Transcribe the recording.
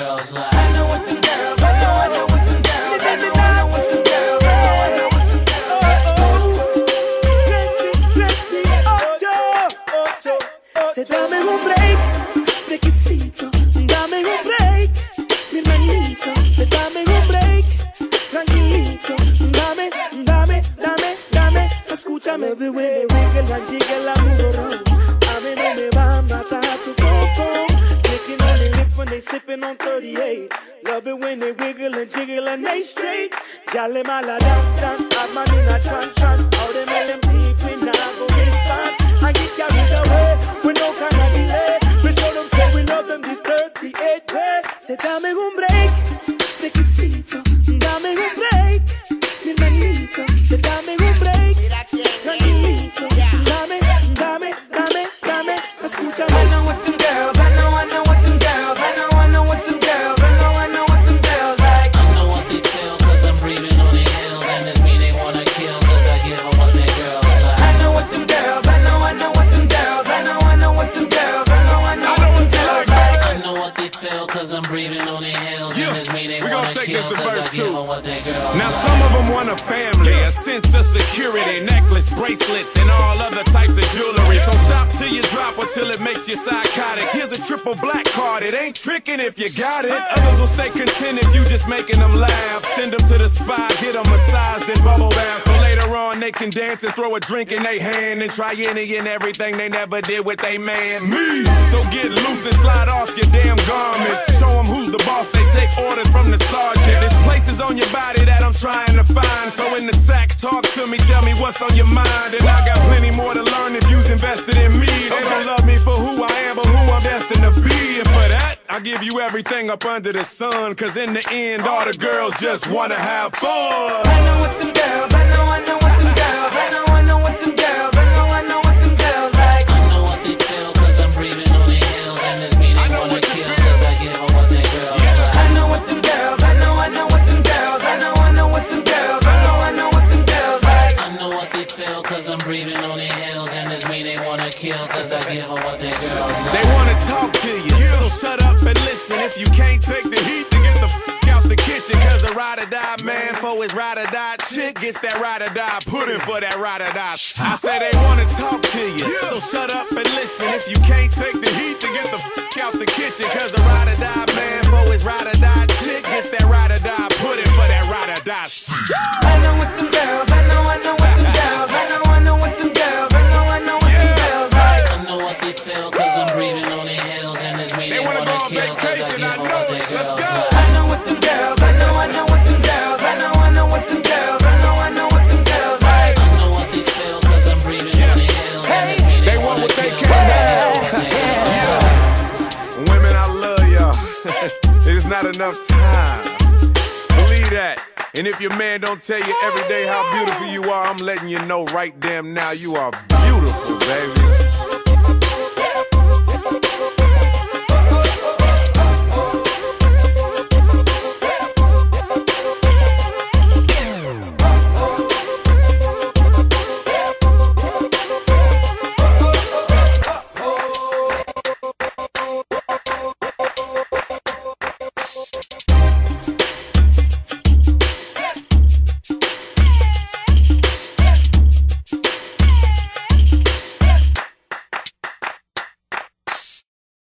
girls like. I know what them girls, I know what them girls, I know what them girls, I know what them girls. Se dame un break, requisito, dame un break, mi hermanito, se dame un break, tranquilito, dame, escúchame, baby, when they wiggle and jiggle and move around, a mí no me va a matar tu coco, licking on their lips when they sipping on 38, love it when they wiggle and jiggle and they straight, y'all them all a dance, hard man in a trance, all them LMT, we now go response, I get carried away, we no kind of delay, we show them say we love them the 38 way, se dame un break, requisito, dame un break, mi hermanito, se dame un break, tranquilito, dame, escúchame. I know what them girls, I know what them girls, I know what them girls, I know what them girls like. I know what they feel, cause I'm breathing on their heels, and it's me they wanna kill, cause I give them what their girls like. I know what them girls, I know what them girls, I know what them girls, I know what them girls like. I know what they feel, cause I'm breathing on their heels, and it's me they wanna kill, cause I give them what their girls like. Now some of them want a family, a sense of security, necklace, bracelets, and all other types of jewelry. So shop till you drop or till it makes you psychotic. Here's a triple black card, it ain't tricking if you got it. Others will stay content if you just making them laugh. Send them to the spa, get them massaged and bubble bath. So later on they can dance and throw a drink in their hand and try any and everything they never did with they man. Me! So get loose and slide off your damn garments. Show them who's the boss, they take orders from the sergeant. There's places on your body that I'm trying to find. So in the sack, talk to me, tell me what's on your mind. And I got plenty more to learn if you's invested in me. They don't love me for who I am, but who I'm destined to be. And for that, I give you everything up under the sun. Cause in the end, all the girls just wanna have fun. I know what them girls, I know what them girls, I know what them girls, I know what them girls like. I know what they feel, cause I'm breathing on their heels, and it's me they wanna kill, cause I give them what their girls like. I know what them girls, I know what them girls, I know what them girls, I know what them girls like. I know what they feel, cause I'm breathing on their heels, and it's me they wanna kill, cause I give them what their girls like. They wanna talk to you, so shut up and listen. If you can't take the heat, then get the f out the kitchen. Cause a ride or die man for his ride or die chick gets that ride or die pudding for that ride or die. I say they wanna talk to you, so shut up and listen. If you can't take the heat, then get the f out the kitchen. Cause a ride or die man for his ride or die chick gets that ride or die pudding for that ride or die. I know what them girls, I know what them girls, I know what them girls, I know what them girls like. I know what they feel, cause I'm breathing on their heels, and it's me they wanna kill, cause I give them what their girls like. I know what them girls, I know what them girls, I know what them girls, I know what them girls like. I know what they feel, cause I'm breathing on their heels, and it's me they wanna kill, cause I give them what their girls like. Women, I love y'all. There's not enough time. Believe that. And if your man don't tell you every day how beautiful you are, I'm letting you know right damn now you are beautiful, baby.